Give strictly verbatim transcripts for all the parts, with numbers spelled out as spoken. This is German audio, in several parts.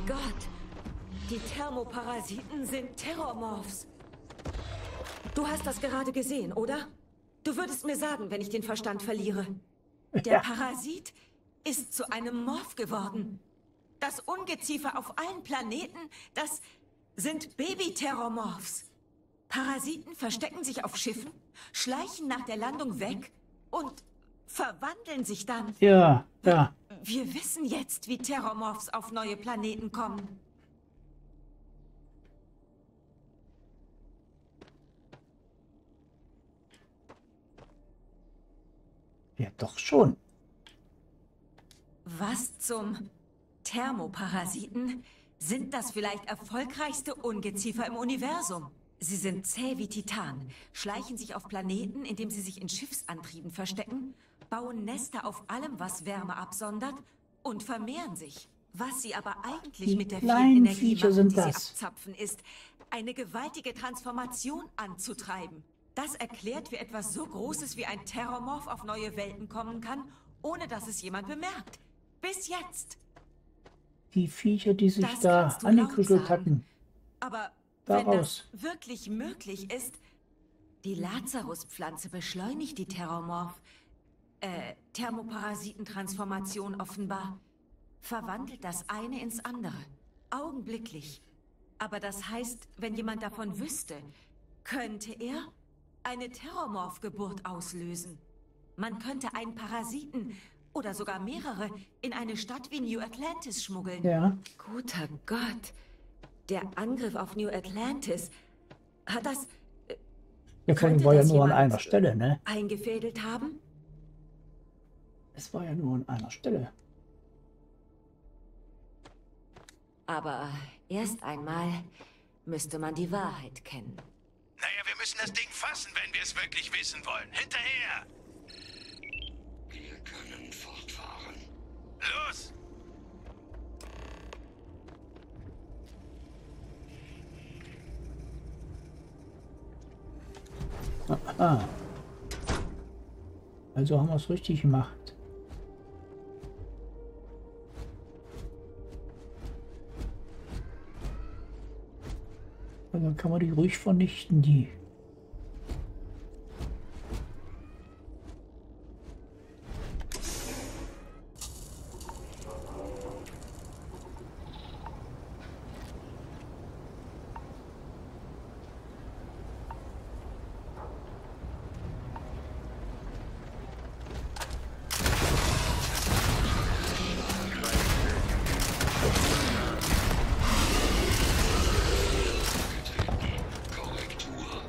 mein Gott! Die Thermoparasiten sind Terrormorphs. Du hast das gerade gesehen, oder? Du würdest mir sagen, wenn ich den Verstand verliere. Der Ja. Parasit ist zu einem Morph geworden. Das Ungeziefer auf allen Planeten, das sind Baby-Terrormorphs. Parasiten verstecken sich auf Schiffen, schleichen nach der Landung weg und verwandeln sich dann. Ja, ja. Wir wissen jetzt, wie Terrormorphs auf neue Planeten kommen. Ja, doch schon. Was zum Thermoparasiten? Sind das vielleicht erfolgreichste Ungeziefer im Universum? Sie sind zäh wie Titan, schleichen sich auf Planeten, indem sie sich in Schiffsantrieben verstecken, bauen Nester auf allem, was Wärme absondert und vermehren sich. Was sie aber eigentlich Die mit der kleinen vielen Energie Viecher machen, sind die das. sie abzapfen, ist, eine gewaltige Transformation anzutreiben. Das erklärt, wie etwas so Großes wie ein Terrormorph auf neue Welten kommen kann, ohne dass es jemand bemerkt. Bis jetzt. Die Viecher, die sich Das da kannst du laut angekügelt sagen. hatten. Aber Daraus. wenn das wirklich möglich ist, die Lazaruspflanze beschleunigt die Terrormorph, äh, Thermoparasitentransformation offenbar, verwandelt das eine ins andere, augenblicklich. Aber das heißt, wenn jemand davon wüsste, könnte er eine Terrormorph-Geburt auslösen. Man könnte einen Parasiten oder sogar mehrere in eine Stadt wie New Atlantis schmuggeln. Ja. Guter Gott. Der Angriff auf New Atlantis. Hat das... äh, Ja, vor allem könnte war ja das nur an jemand einer Stelle, ne? eingefädelt haben? Es war ja nur an einer Stelle. Aber erst einmal müsste man die Wahrheit kennen. Naja, wir müssen das Ding fassen, wenn wir es wirklich wissen wollen. Hinterher! Wir können fortfahren. Los! Ah. Also haben wir es richtig gemacht. Und dann kann man die ruhig vernichten, die. Korrektur.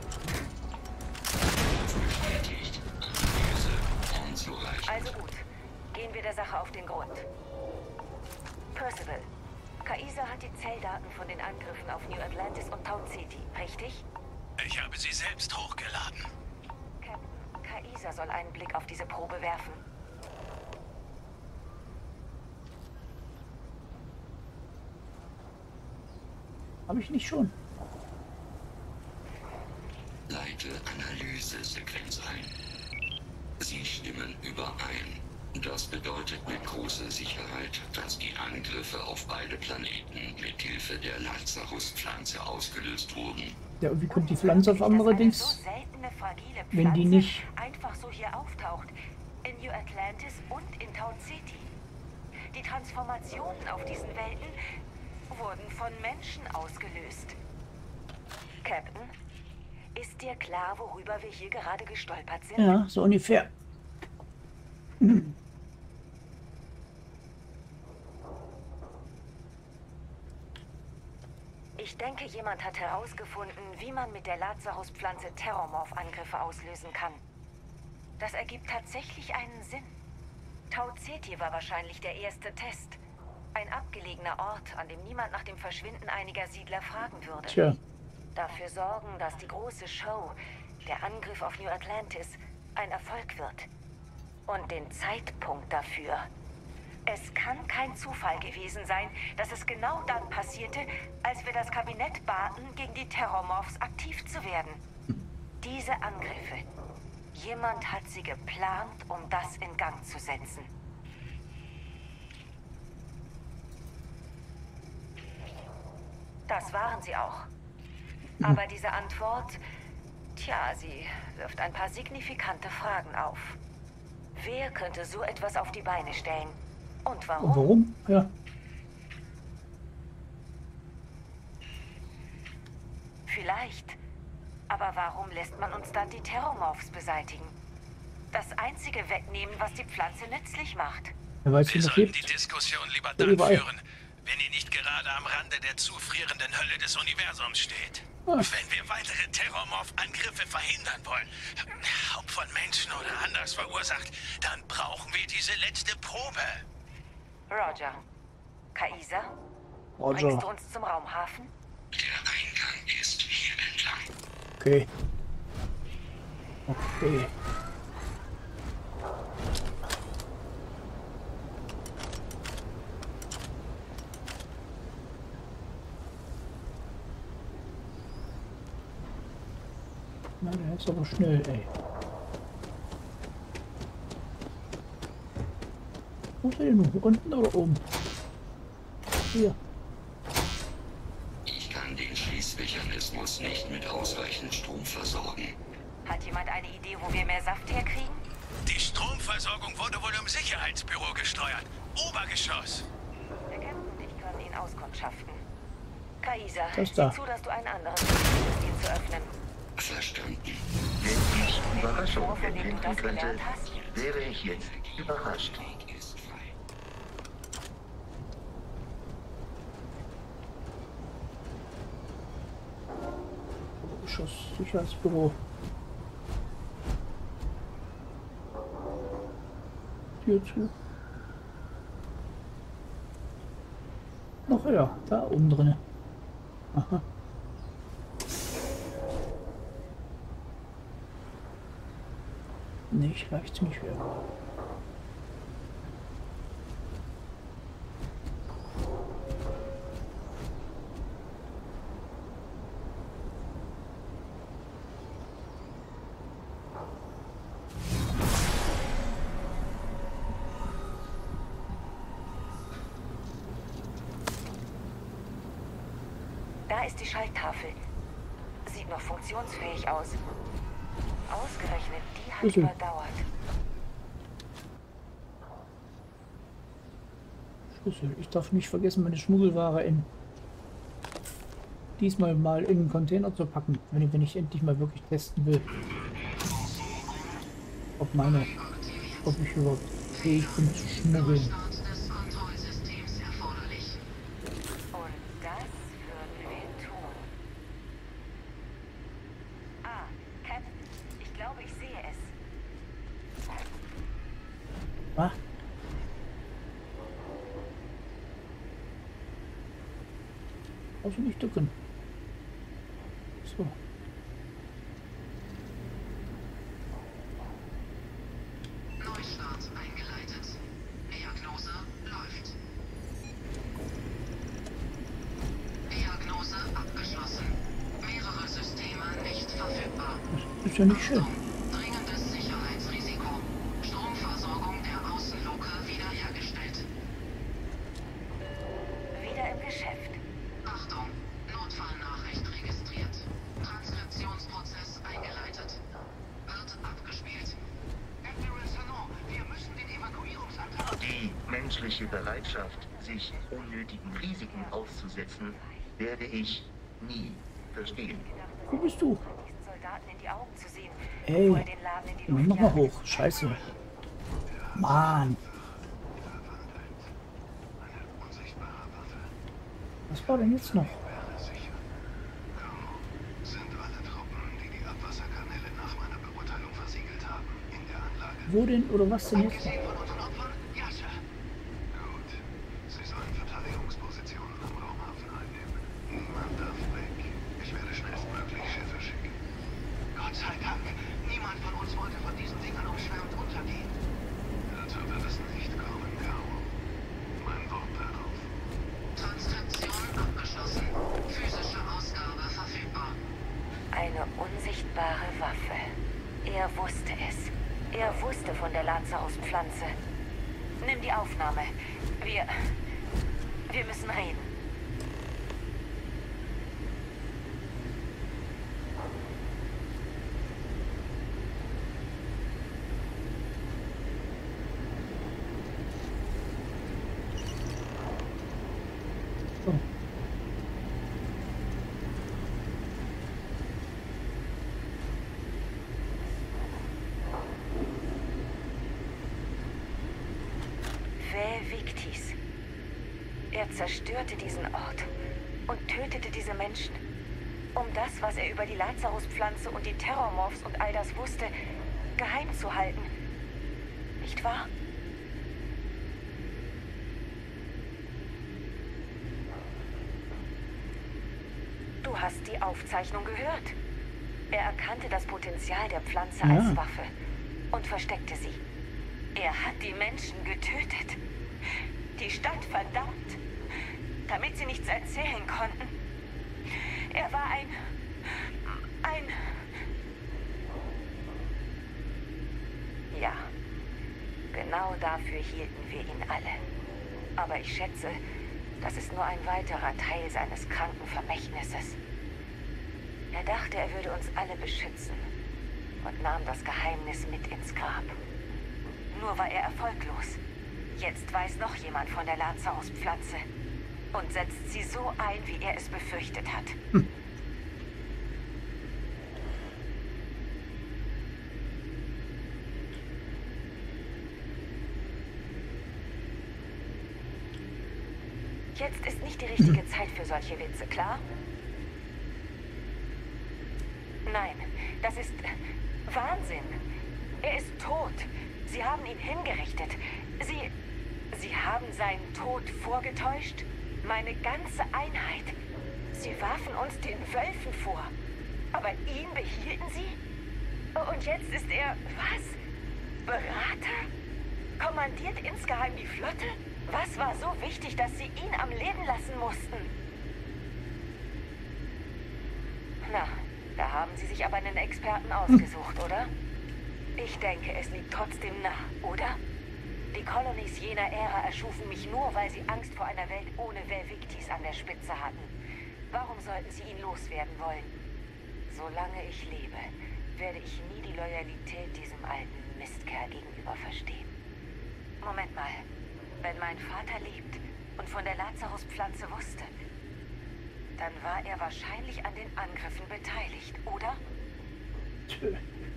Bestätigt. Analyse unzureichend. Also gut, gehen wir der Sache auf den Grund. Percival, Kaisa hat die Zelldaten von den Angriffen auf New Atlantis und Tau Ceti, richtig? Ich habe sie selbst hochgeladen. Captain, Kaisa soll einen Blick auf diese Probe werfen. Habe ich nicht schon. Leite Analysesequenz ein. Sie stimmen überein. Das bedeutet mit großer Sicherheit, dass die Angriffe auf beide Planeten mit Hilfe der Lazarus-Pflanze ausgelöst wurden. Ja, und wie kommt die Pflanze auf andere Unglaublich, dass Dings? eine so seltene, fragile Wenn die Pflanze nicht- einfach so hier auftaucht. In New Atlantis und in Tau Ceti. Die Transformationen auf diesen Welten wurden von Menschen ausgelöst. Captain, ist dir klar, worüber wir hier gerade gestolpert sind? Ja, so ungefähr. Ich denke, jemand hat herausgefunden, wie man mit der Lazarus-Pflanze Terrormorph-Angriffe auslösen kann. Das ergibt tatsächlich einen Sinn. Tau Ceti war wahrscheinlich der erste Test. Ein abgelegener Ort, an dem niemand nach dem Verschwinden einiger Siedler fragen würde. Tja. Dafür sorgen, dass die große Show, der Angriff auf New Atlantis, ein Erfolg wird. Und den Zeitpunkt dafür. Es kann kein Zufall gewesen sein, dass es genau dann passierte, als wir das Kabinett baten, gegen die Terrormorphs aktiv zu werden. Diese Angriffe. Jemand hat sie geplant, um das in Gang zu setzen. Das waren sie auch. Aber diese Antwort, tja, sie wirft ein paar signifikante Fragen auf. Wer könnte so etwas auf die Beine stellen? Und warum? Und warum? Ja. Vielleicht. Aber warum lässt man uns dann die Terromorphs beseitigen? Das einzige wegnehmen, was die Pflanze nützlich macht. Wer weiß, wie Wir das sollten die gibt. Diskussion lieber Ja, dann überall. führen, wenn ihr nicht gerade am Rande der zufrierenden Hölle des Universums steht. Ah. Wenn wir weitere Terrormorph-Angriffe verhindern wollen, ob von Menschen oder anders verursacht, dann brauchen wir diese letzte Probe. Roger. Kaisa? Roger. Bringst du uns zum Raumhafen? Der Eingang ist hier entlang. Okay. Okay. Na, der ist aber schnell, ey. Wo ist er denn nun? Hier unten oder oben? Hier. Ich kann den Schließmechanismus nicht mit ausreichend Strom versorgen. Hat jemand eine Idee, wo wir mehr Saft herkriegen? Die Stromversorgung wurde wohl im Sicherheitsbüro gesteuert. Obergeschoss. Der Captain und ich können ihn auskundschaften. Kaisa, Das sieh da. zu, dass du einen anderen findest, ihn zu öffnen. Verstanden. Wenn ich Überraschung Worauf du empfinden das könnte, gelernt hast? wäre ich jetzt überrascht. Weg ist frei. Schuss, Sicherheitsbüro. Tür zu. Noch höher, da oben drin. Aha. Nicht leicht nicht höher. Da ist die Schalttafel. Sieht noch funktionsfähig aus. Ausgerechnet die hat Schlüssel. überdauert. Schlüssel. Ich darf nicht vergessen, meine Schmuggelware in diesmal mal in den Container zu packen, wenn ich, wenn ich endlich mal wirklich testen will, ob meine, ob ich überhaupt fähig bin zu schmuggeln. Und das würden wir tun. Ah, Captain, ich glaube, ich sehe es. Ah. Also nicht drücken. So. Neustart eingeleitet. Diagnose läuft. Diagnose abgeschlossen. Mehrere Systeme nicht verfügbar. Das ist ja nicht schön. Dringendes Sicherheitsrisiko. Stromversorgung der Außenluke wiederhergestellt. Wieder im Geschäft. Achtung, Notfallnachricht registriert. Transkriptionsprozess eingeleitet. Wird abgespielt. Admiral Sanon, wir müssen den Evakuierungsantrag... Die menschliche Bereitschaft, sich unnötigen Risiken auszusetzen, werde ich nie verstehen. Wo bist du? Diesen Soldaten in die Augen zu sehen, Ey, bevor er den Laden in die Luft nochmal jagt. hoch. Scheiße. Mann. Was war denn jetzt noch? Sind alle Truppen, die die Abwasserkanäle nach meiner Beurteilung versiegelt haben, in der Anlage? Wo denn oder was denn jetzt noch? Von unseren Opfern? Ja, Sir. Gut. Sie sollen Verteidigungspositionen am Raumhafen einnehmen. Niemand darf weg. Ich werde schnellstmöglich Schiffe schicken. Gott sei Dank. Niemand von uns wollte von diesen Dingern umschwärmt untergehen. Dazu wird es nicht kommen, Caro. Mein Wort darauf. Transkription abgeschlossen. Physische Ausgabe verfügbar. Eine unsichtbare Waffe. Er wusste es. Er wusste von der Lazarus-Pflanze. Nimm die Aufnahme. Wir... Wir müssen reden. zerstörte diesen Ort und tötete diese Menschen, um das, was er über die Lazarus-Pflanze und die Terrormorphs und all das wusste, geheim zu halten. Nicht wahr? Du hast die Aufzeichnung gehört. Er erkannte das Potenzial der Pflanze Ja. als Waffe und versteckte sie. Er hat die Menschen getötet. Die Stadt verdammt, damit sie nichts erzählen konnten. Er war ein... ein... Ja, genau dafür hielten wir ihn alle. Aber ich schätze, das ist nur ein weiterer Teil seines kranken Vermächtnisses. Er dachte, er würde uns alle beschützen und nahm das Geheimnis mit ins Grab. Nur war er erfolglos. Jetzt weiß noch jemand von der Lazarus-Pflanze und setzt sie so ein, wie er es befürchtet hat. Hm. Jetzt ist nicht die richtige Zeit für solche Witze, klar? Nein, das ist Wahnsinn. Er ist tot. Sie haben ihn hingerichtet. Sie... Sie haben seinen Tod vorgetäuscht? Meine ganze Einheit. Sie warfen uns den Wölfen vor. Aber ihn behielten sie? Und jetzt ist er... was? Berater? Kommandiert insgeheim die Flotte? Was war so wichtig, dass sie ihn am Leben lassen mussten? Na, da haben sie sich aber einen Experten ausgesucht, oder? Ich denke, es liegt trotzdem nah, oder? Die Colonies jener Ära erschufen mich nur, weil sie Angst vor einer Welt ohne Velvictis an der Spitze hatten. Warum sollten sie ihn loswerden wollen? Solange ich lebe, werde ich nie die Loyalität diesem alten Mistkerl gegenüber verstehen. Moment mal. Wenn mein Vater lebt und von der Lazarus-Pflanze wusste, dann war er wahrscheinlich an den Angriffen beteiligt, oder? Tö.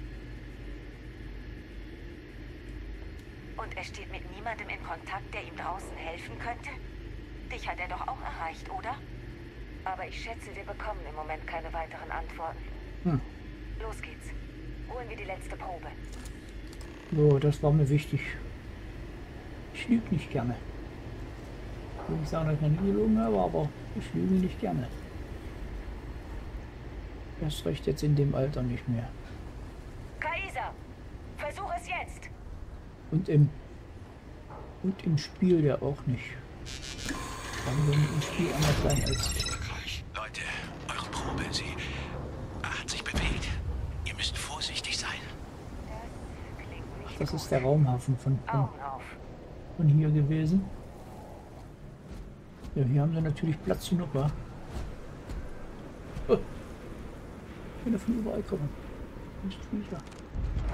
Und er steht mit niemandem in Kontakt, der ihm draußen helfen könnte? Dich hat er doch auch erreicht, oder? Aber ich schätze, wir bekommen im Moment keine weiteren Antworten. Hm. Los geht's. Holen wir die letzte Probe. So, das war mir wichtig. Ich lüge nicht gerne. Ich will nicht sagen, dass ich noch nie gelogen habe, aber ich lüge nicht gerne. Erst recht jetzt in dem Alter nicht mehr. Kaiser, versuch es jetzt! Und im und im Spiel ja auch nicht. Dann will im Spiel anders sein als... Leute, eure Probe, sie hat sich bewegt. Ihr müsst vorsichtig sein. Das klingt nicht Das gut. ist der Raumhafen von, von, Augen auf. von hier gewesen. Ja, hier haben sie natürlich Platz genug, wa? Oh. Wenn er von überall kommen. Nicht Viecher.